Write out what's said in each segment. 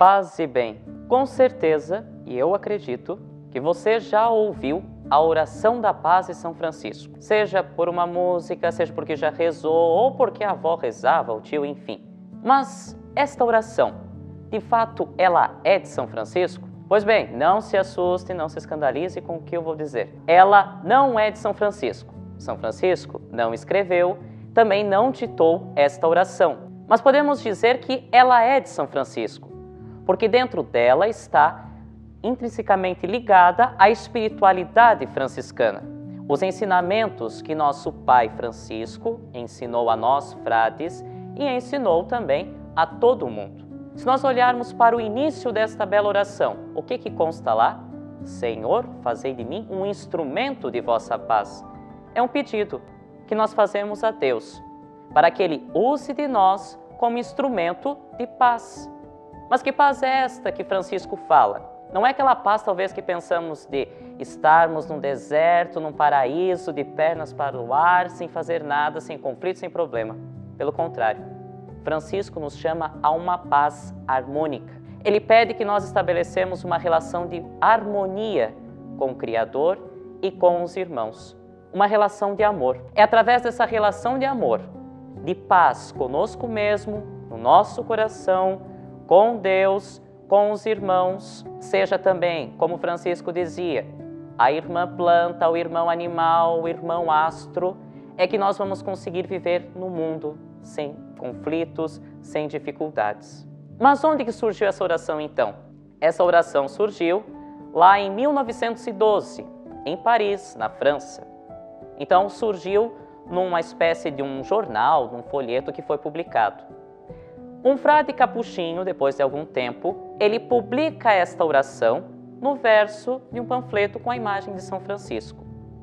Paz e bem. Com certeza, e eu acredito, que você já ouviu a oração da paz de São Francisco. Seja por uma música, seja porque já rezou, ou porque a avó rezava, o tio, enfim. Mas esta oração, de fato, ela é de São Francisco? Pois bem, não se assuste, não se escandalize com o que eu vou dizer. Ela não é de São Francisco. São Francisco não escreveu, também não ditou esta oração. Mas podemos dizer que ela é de São Francisco, porque dentro dela está intrinsecamente ligada à espiritualidade franciscana. Os ensinamentos que nosso pai Francisco ensinou a nós, frades, e ensinou também a todo mundo. Se nós olharmos para o início desta bela oração, o que consta lá? Senhor, fazei de mim um instrumento de vossa paz. É um pedido que nós fazemos a Deus, para que Ele use de nós como instrumento de paz. Mas que paz é esta que Francisco fala? Não é aquela paz talvez que pensamos de estarmos num deserto, num paraíso, de pernas para o ar, sem fazer nada, sem conflito, sem problema. Pelo contrário, Francisco nos chama a uma paz harmônica. Ele pede que nós estabelecemos uma relação de harmonia com o Criador e com os irmãos. Uma relação de amor. É através dessa relação de amor, de paz conosco mesmo, no nosso coração, com Deus, com os irmãos, seja também, como Francisco dizia, a irmã planta, o irmão animal, o irmão astro, é que nós vamos conseguir viver no mundo sem conflitos, sem dificuldades. Mas onde que surgiu essa oração então? Essa oração surgiu lá em 1912, em Paris, na França. Então surgiu numa espécie de um jornal, num folheto que foi publicado. Um frade capuchinho, depois de algum tempo, ele publica esta oração no verso de um panfleto com a imagem de São Francisco.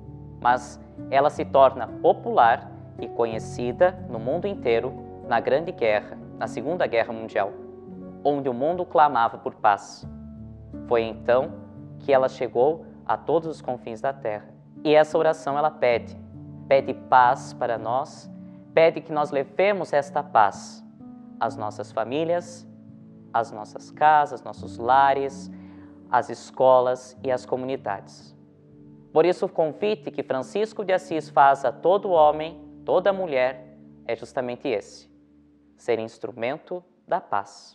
Mas ela se torna popular e conhecida no mundo inteiro na Grande Guerra, na Segunda Guerra Mundial, onde o mundo clamava por paz. Foi então que ela chegou a todos os confins da terra. E essa oração ela pede paz para nós, pede que nós levemos esta paz às nossas famílias, às nossas casas, nossos lares, às escolas e às comunidades. Por isso, o convite que Francisco de Assis faz a todo homem, toda mulher, é justamente esse: ser instrumento da paz.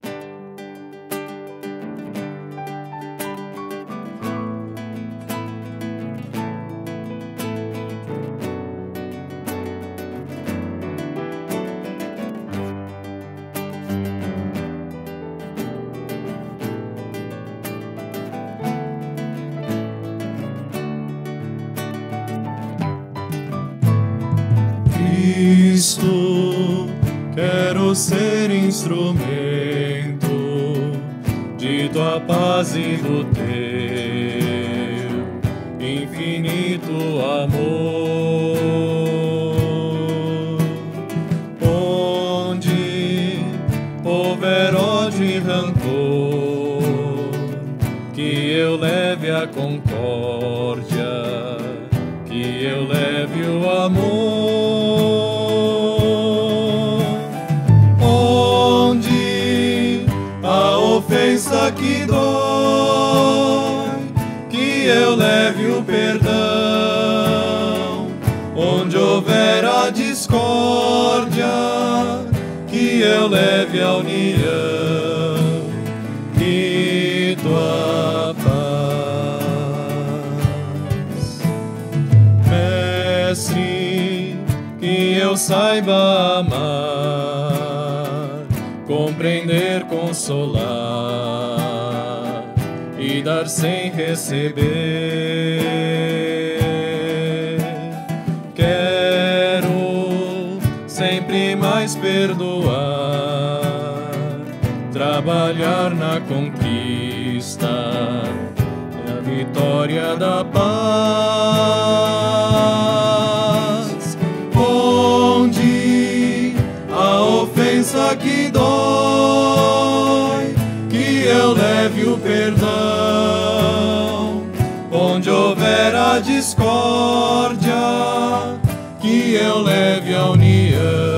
Cristo, quero ser instrumento de tua paz e do teu infinito amor. Onde houver ódio e rancor, que eu leve a concórdia, que eu leve o amor. Ofensa que dói, que eu leve o perdão. Onde houver a discórdia, que eu leve a união e tua paz. Mestre, que eu saiba amar, compreender, consolar e dar sem receber. Quero sempre mais perdoar, trabalhar na conquista da vitória da paz. Onde a ofensa que dói, que eu leve o perdão. Onde houver a discórdia, que eu leve a união.